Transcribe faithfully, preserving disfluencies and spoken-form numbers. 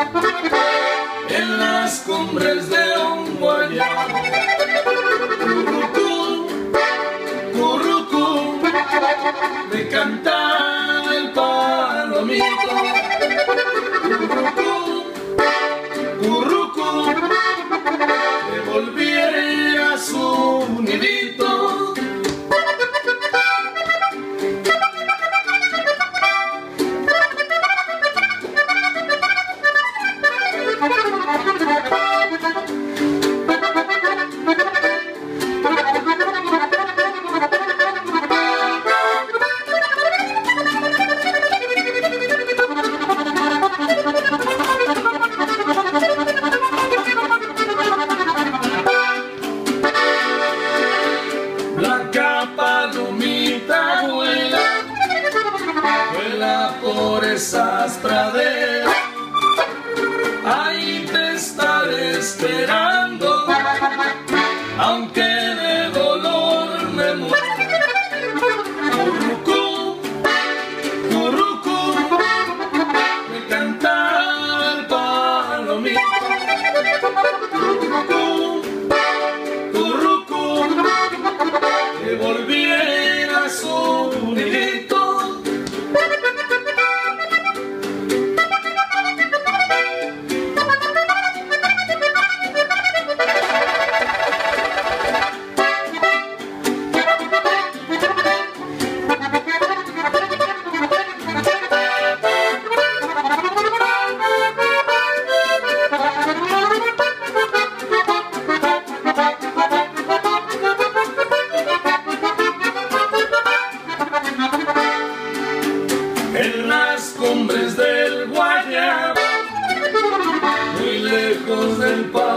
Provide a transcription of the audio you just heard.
en las cumbres de un guayabo. Currucú, currucú, me canta el palomito. Currucú, currucú, que volviera a su nidito. Blanca palomita vuela, vuela por esas praderas, ahí te estaré esperando, aunque de dolor me muera. Currucú, currucú, me canta el palomito. Currucú, currucú, que volviera a su nidito. En las cumbres del Guayabo, muy lejos del país.